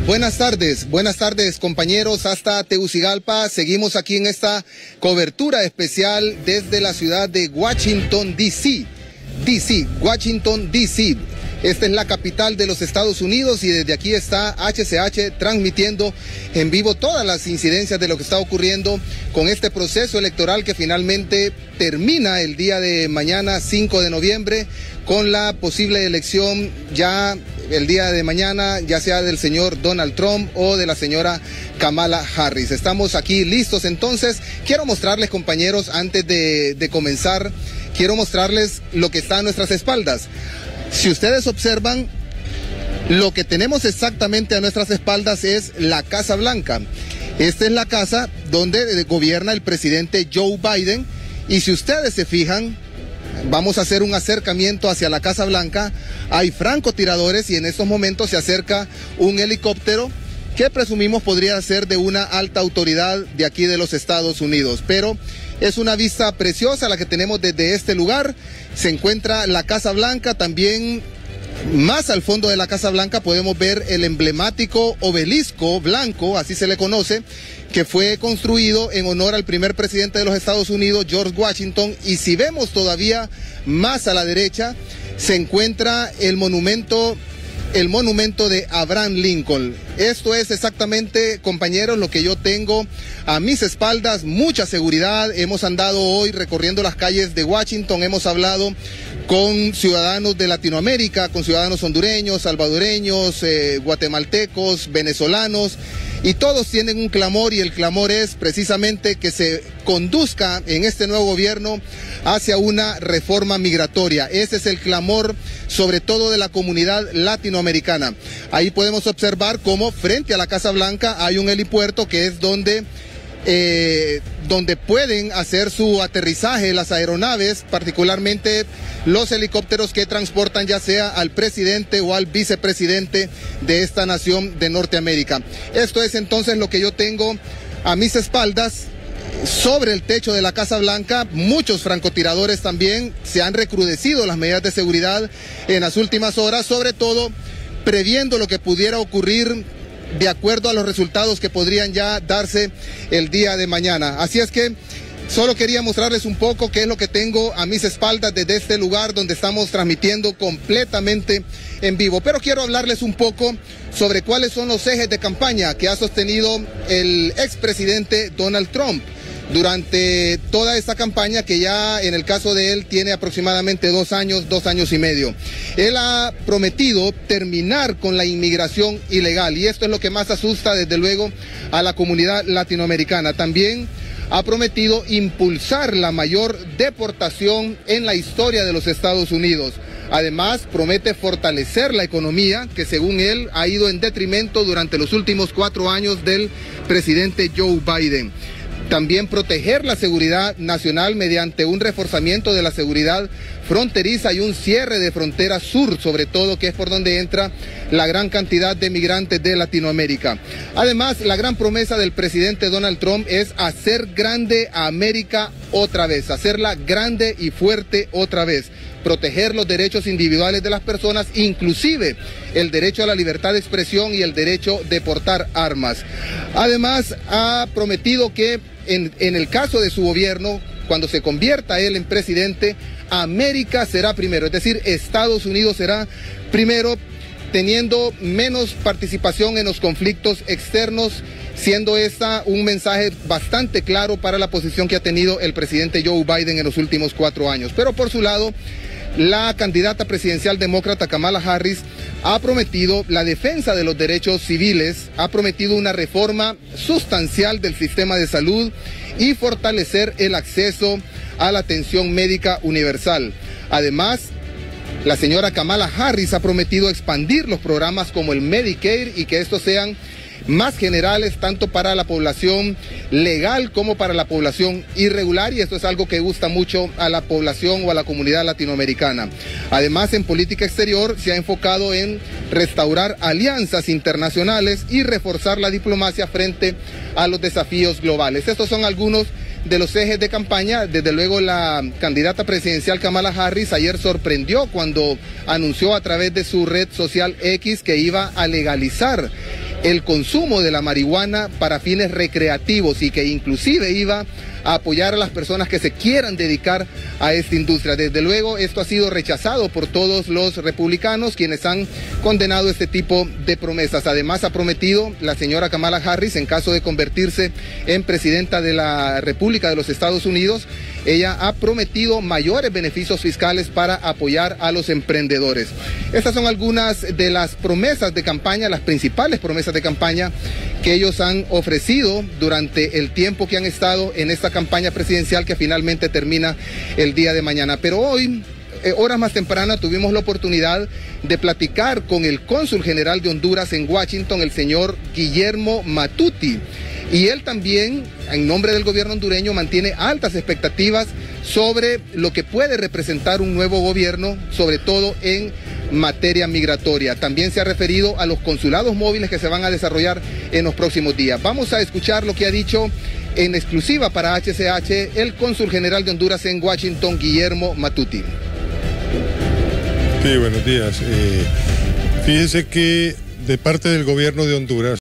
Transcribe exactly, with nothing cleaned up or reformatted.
Buenas tardes, buenas tardes compañeros, hasta Tegucigalpa. Seguimos aquí en esta cobertura especial desde la ciudad de Washington, D C D C, Washington, D C Esta es la capital de los Estados Unidos y desde aquí está H C H transmitiendo en vivo todas las incidencias de lo que está ocurriendo con este proceso electoral que finalmente termina el día de mañana, cinco de noviembre, con la posible elección ya el día de mañana, ya sea del señor Donald Trump o de la señora Kamala Harris. Estamos aquí listos entonces. Quiero mostrarles, compañeros, antes de, de comenzar, quiero mostrarles lo que está a nuestras espaldas. Si ustedes observan, lo que tenemos exactamente a nuestras espaldas es la Casa Blanca. Esta es la casa donde gobierna el presidente Joe Biden. Y si ustedes se fijan, vamos a hacer un acercamiento hacia la Casa Blanca. Hay francotiradores y en estos momentos se acerca un helicóptero que presumimos podría ser de una alta autoridad de aquí de los Estados Unidos. Pero es una vista preciosa la que tenemos desde este lugar. Se encuentra la Casa Blanca. También más al fondo de la Casa Blanca podemos ver el emblemático obelisco blanco, así se le conoce, que fue construido en honor al primer presidente de los Estados Unidos, George Washington. Y si vemos todavía más a la derecha, se encuentra el monumento, el monumento de Abraham Lincoln. Esto es exactamente, compañeros, lo que yo tengo a mis espaldas, mucha seguridad. Hemos andado hoy recorriendo las calles de Washington, hemos hablado con ciudadanos de Latinoamérica, con ciudadanos hondureños, salvadoreños, eh, guatemaltecos, venezolanos, y todos tienen un clamor, y el clamor es precisamente que se conduzca en este nuevo gobierno hacia una reforma migratoria. Ese es el clamor, sobre todo de la comunidad latinoamericana. Ahí podemos observar cómo frente a la Casa Blanca hay un helipuerto que es donde Eh, donde pueden hacer su aterrizaje las aeronaves, particularmente los helicópteros que transportan ya sea al presidente o al vicepresidente de esta nación de Norteamérica. Esto es entonces lo que yo tengo a mis espaldas. Sobre el techo de la Casa Blanca, muchos francotiradores también. Se han recrudecido las medidas de seguridad en las últimas horas, sobre todo previendo lo que pudiera ocurrir de acuerdo a los resultados que podrían ya darse el día de mañana. Así es que solo quería mostrarles un poco qué es lo que tengo a mis espaldas desde este lugar donde estamos transmitiendo completamente en vivo. Pero quiero hablarles un poco sobre cuáles son los ejes de campaña que ha sostenido el expresidente Donald Trump durante toda esta campaña, que ya en el caso de él tiene aproximadamente dos años, dos años y medio. Él ha prometido terminar con la inmigración ilegal, y esto es lo que más asusta desde luego a la comunidad latinoamericana. También ha prometido impulsar la mayor deportación en la historia de los Estados Unidos. Además, promete fortalecer la economía, que según él ha ido en detrimento durante los últimos cuatro años del presidente Joe Biden. También proteger la seguridad nacional mediante un reforzamiento de la seguridad fronteriza y un cierre de frontera sur, sobre todo, que es por donde entra la gran cantidad de migrantes de Latinoamérica. Además, la gran promesa del presidente Donald Trump es hacer grande a América otra vez, hacerla grande y fuerte otra vez. Proteger los derechos individuales de las personas, inclusive el derecho a la libertad de expresión y el derecho de portar armas. Además, ha prometido que en, en el caso de su gobierno, cuando se convierta él en presidente, América será primero, es decir, Estados Unidos será primero, teniendo menos participación en los conflictos externos, siendo esta un mensaje bastante claro para la posición que ha tenido el presidente Joe Biden en los últimos cuatro años. Pero por su lado, la candidata presidencial demócrata Kamala Harris ha prometido la defensa de los derechos civiles, ha prometido una reforma sustancial del sistema de salud y fortalecer el acceso a la atención médica universal. Además, la señora Kamala Harris ha prometido expandir los programas como el Medicare y que estos sean más generales tanto para la población legal como para la población irregular, y esto es algo que gusta mucho a la población o a la comunidad latinoamericana. Además, en política exterior se ha enfocado en restaurar alianzas internacionales y reforzar la diplomacia frente a los desafíos globales. Estos son algunos de los ejes de campaña. Desde luego, la candidata presidencial Kamala Harris ayer sorprendió cuando anunció a través de su red social X que iba a legalizar el consumo de la marihuana para fines recreativos y que inclusive iba a apoyar a las personas que se quieran dedicar a esta industria. Desde luego, esto ha sido rechazado por todos los republicanos, quienes han condenado este tipo de promesas. Además, ha prometido la señora Kamala Harris, en caso de convertirse en presidenta de la República de los Estados Unidos, ella ha prometido mayores beneficios fiscales para apoyar a los emprendedores. Estas son algunas de las promesas de campaña, las principales promesas de campaña que ellos han ofrecido durante el tiempo que han estado en esta campaña presidencial, que finalmente termina el día de mañana. Pero hoy, eh, horas más tempranas, tuvimos la oportunidad de platicar con el cónsul general de Honduras en Washington, el señor Guillermo Matute. Y él también, en nombre del gobierno hondureño, mantiene altas expectativas sobre lo que puede representar un nuevo gobierno, sobre todo en materia migratoria. También se ha referido a los consulados móviles que se van a desarrollar en los próximos días. Vamos a escuchar lo que ha dicho en exclusiva para H C H el cónsul general de Honduras en Washington, Guillermo Matute. Sí, buenos días. Eh, fíjense que de parte del gobierno de Honduras